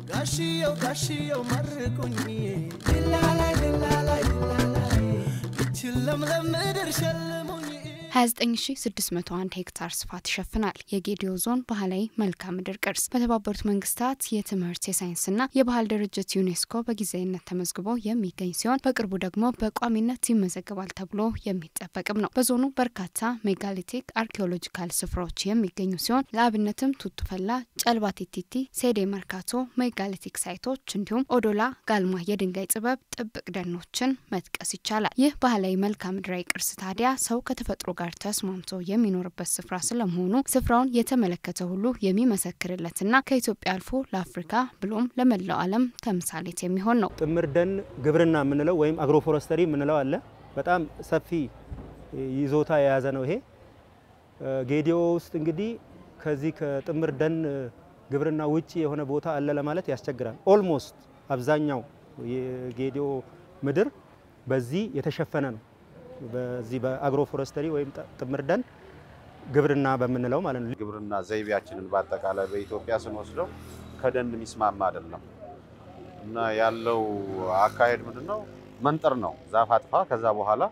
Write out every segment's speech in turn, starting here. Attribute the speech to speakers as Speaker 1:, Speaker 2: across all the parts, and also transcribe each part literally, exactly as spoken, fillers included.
Speaker 1: ጋሽዮ ጋሽዮ ማርኩኝ ዲላላይ ዲላላይ ዲላላይ ችለምለም ምድር ሸልሙኝ
Speaker 2: ሃያ ዘጠኝ ሺህ ስድስት መቶ አንድ ሄክታር ስፋት ይሸፍናል። የጌዲዮ ዞን ባህላዊ መልክዓ ምድር ቅርስ በተባበሩት መንግስታት የትምህርት የሳይንስና የባህል ድርጅት ዩኔስኮ በጊዜያዊነት ተመዝግቦ የሚገኝ ሲሆን በቅርቡ ደግሞ በቋሚነት ይመዘገባል ተብሎ የሚጠበቅም ነው። በዞኑ በርካታ ሜጋሊቲክ አርኪኦሎጂካል ስፍራዎች የሚገኙ ሲሆን ለአብነትም ቱቱፈላ፣ ጨልባቲቲቲ፣ ሴዴ መርካቶ ሜጋሊቲክ ሳይቶች እንዲሁም ኦዶላ ጋልማ የድንጋይ ጥበብ ጥብቅ ደኖችን መጥቀስ ይቻላል። ይህ ባህላዊ መልክዓ ምድራዊ ቅርስ ታዲያ ሰው ከተፈጥሮ ጋር ተስማምቶ የሚኖርበት ስፍራ ስለመሆኑ ስፍራውን የተመለከተ ሁሉ የሚመሰክርለትና ከኢትዮጵያ አልፎ ለአፍሪካ ብሎም ለመላው ዓለም ተምሳሌት የሚሆን ነው።
Speaker 3: ጥምር ደን ግብርና ምንለው ወይም አግሮፎረስተሪ ምንለው አለ። በጣም ሰፊ ይዞታ የያዘ ነው። ይሄ ጌዲዮ ውስጥ እንግዲህ ከዚህ ከጥምር ደን ግብርና ውጪ የሆነ ቦታ አለ ለማለት ያስቸግራል። ኦልሞስት አብዛኛው የጌዲዮ ምድር በዚህ የተሸፈነ ነው። በዚህ በአግሮፎረስተሪ ወይም ጥምር ደን ግብርና በመንለው ማለት ነው።
Speaker 4: ግብርና ዘይቤያችንን በአጠቃላይ በኢትዮጵያ ስንወስደው ከደን የሚስማማ አይደለም እና ያለው አካሄድ ምንድነው? መንጠር ነው። ዛፍ አጥፋ ከዛ በኋላ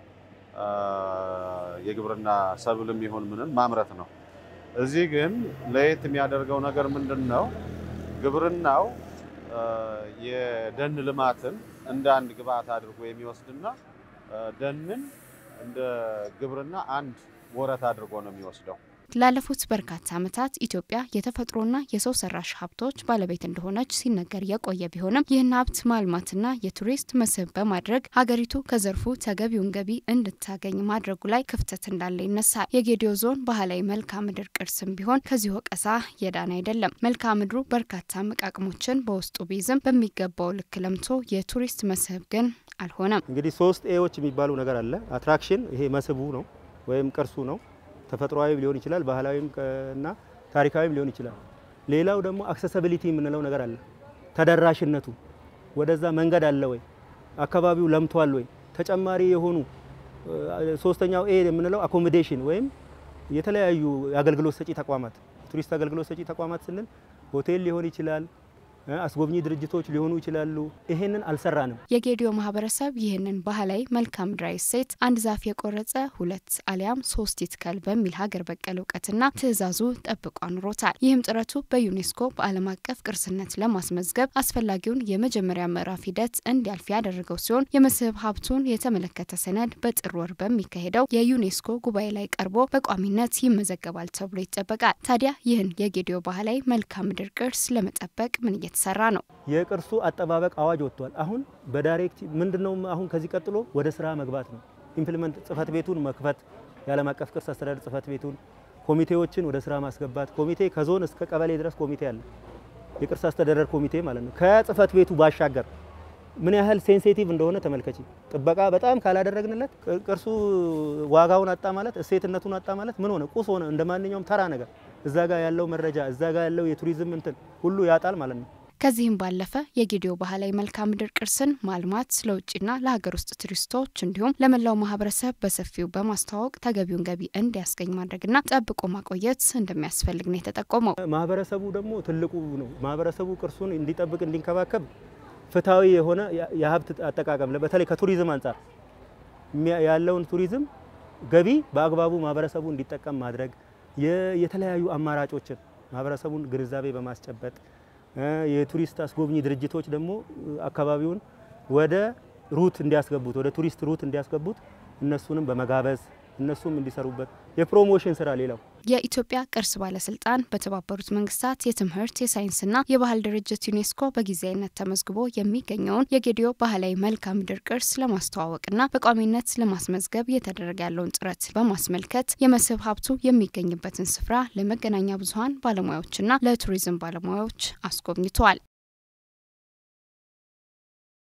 Speaker 4: የግብርና ሰብልም ይሁን ምንን ማምረት ነው። እዚህ ግን ለየት የሚያደርገው ነገር ምንድነው? ግብርናው የደን ልማትን እንደ አንድ ግብአት አድርጎ የሚወስድና ደንን እንደ ግብርና አንድ ወረት አድርጎ ነው የሚወስደው።
Speaker 2: ላለፉት በርካታ ዓመታት ኢትዮጵያ የተፈጥሮና የሰው ሰራሽ ሀብቶች ባለቤት እንደሆነች ሲነገር የቆየ ቢሆንም ይህን ሀብት ማልማትና የቱሪስት መስህብ በማድረግ ሀገሪቱ ከዘርፉ ተገቢውን ገቢ እንድታገኝ ማድረጉ ላይ ክፍተት እንዳለ ይነሳል። የጌዲዮ ዞን ባህላዊ መልክዓ ምድር ቅርስም ቢሆን ከዚህ ወቀሳ የዳነ አይደለም። መልክዓ ምድሩ በርካታ መቃቅሞችን በውስጡ ቢይዝም በሚገባው ልክ ለምቶ የቱሪስት መስህብ ግን አልሆነም።
Speaker 3: እንግዲህ ሶስት ኤዎች የሚባሉ ነገር አለ። አትራክሽን ይሄ መስህቡ ነው ወይም ቅርሱ ነው። ተፈጥሯዊ ሊሆን ይችላል፣ ባህላዊም እና ታሪካዊም ሊሆን ይችላል። ሌላው ደግሞ አክሰሲቢሊቲ የምንለው ነገር አለ። ተደራሽነቱ ወደዛ መንገድ አለ ወይ፣ አካባቢው ለምቷል ወይ፣ ተጨማሪ የሆኑ ሶስተኛው ኤ የምንለው አኮሞዴሽን ወይም የተለያዩ የአገልግሎት ሰጪ ተቋማት ቱሪስት አገልግሎት ሰጪ ተቋማት ስንል ሆቴል ሊሆን ይችላል፣ አስጎብኚ ድርጅቶች ሊሆኑ ይችላሉ። ይሄንን አልሰራንም።
Speaker 2: የጌዲዮ ማህበረሰብ ይሄንን ባህላዊ መልክዓ ምድራዊ ሴት አንድ ዛፍ የቆረጸ ሁለት አሊያም ሶስት ይትከል በሚል ሀገር በቀል እውቀትና ትዕዛዙ ጠብቆ አኑሮታል። ይህም ጥረቱ በዩኔስኮ በዓለም አቀፍ ቅርስነት ለማስመዝገብ አስፈላጊውን የመጀመሪያ ምዕራፍ ሂደት እንዲያልፍ ያደረገው ሲሆን የመስህብ ሀብቱን የተመለከተ ሰነድ በጥር ወር በሚካሄደው የዩኔስኮ ጉባኤ ላይ ቀርቦ በቋሚነት ይመዘገባል ተብሎ ይጠበቃል። ታዲያ ይህን የጌዲዮ ባህላዊ መልክዓ ምድር ቅርስ ለመጠበቅ ምን የተሰራ ነው?
Speaker 3: የቅርሱ አጠባበቅ አዋጅ ወጥቷል። አሁን በዳይሬክት ምንድነው አሁን ከዚህ ቀጥሎ ወደ ስራ መግባት ነው። ኢምፕሊመንት ጽፈት ቤቱን መክፈት፣ የዓለም አቀፍ ቅርስ አስተዳደር ጽፈት ቤቱን፣ ኮሚቴዎችን ወደ ስራ ማስገባት። ኮሚቴ ከዞን እስከ ቀበሌ ድረስ ኮሚቴ አለ። የቅርስ አስተዳደር ኮሚቴ ማለት ነው። ከጽፈት ቤቱ ባሻገር ምን ያህል ሴንሲቲቭ እንደሆነ ተመልከቺ። ጥበቃ በጣም ካላደረግንለት ቅርሱ ዋጋውን አጣ ማለት እሴትነቱን አጣ ማለት ምን ሆነ? ቁስ ሆነ። እንደማንኛውም ተራ ነገር እዛ ጋር ያለው መረጃ እዛ ጋር ያለው የቱሪዝም እንትን ሁሉ ያጣል ማለት ነው።
Speaker 2: ከዚህም ባለፈ የጌዲዮ ባህላዊ መልክዓ ምድር ቅርስን ማልማት ለውጭና ለሀገር ውስጥ ቱሪስቶች እንዲሁም ለመላው ማህበረሰብ በሰፊው በማስተዋወቅ ተገቢውን ገቢ እንዲያስገኝ ማድረግና ጠብቆ ማቆየት እንደሚያስፈልግ ነው የተጠቆመው።
Speaker 3: ማህበረሰቡ ደግሞ ትልቁ ነው። ማህበረሰቡ ቅርሱን እንዲጠብቅ እንዲንከባከብ ፍትሃዊ የሆነ የሀብት አጠቃቀም በተለይ ከቱሪዝም አንፃር ያለውን ቱሪዝም ገቢ በአግባቡ ማህበረሰቡ እንዲጠቀም ማድረግ የተለያዩ አማራጮችን ማህበረሰቡን ግንዛቤ በማስጨበጥ የቱሪስት አስጎብኚ ድርጅቶች ደግሞ አካባቢውን ወደ ሩት እንዲያስገቡት ወደ ቱሪስት ሩት እንዲያስገቡት እነሱንም በመጋበዝ እነሱም እንዲሰሩበት የፕሮሞሽን ስራ ሌላው
Speaker 2: የኢትዮጵያ ቅርስ ባለስልጣን በተባበሩት መንግስታት የትምህርት የሳይንስና የባህል ድርጅት ዩኔስኮ በጊዜያዊነት ተመዝግቦ የሚገኘውን የጌዲዮ ባህላዊ መልክዓ ምድር ቅርስ ለማስተዋወቅና በቋሚነት ለማስመዝገብ እየተደረገ ያለውን ጥረት በማስመልከት የመስህብ ሀብቱ የሚገኝበትን ስፍራ ለመገናኛ ብዙሃን ባለሙያዎችና ለቱሪዝም ባለሙያዎች አስጎብኝተዋል።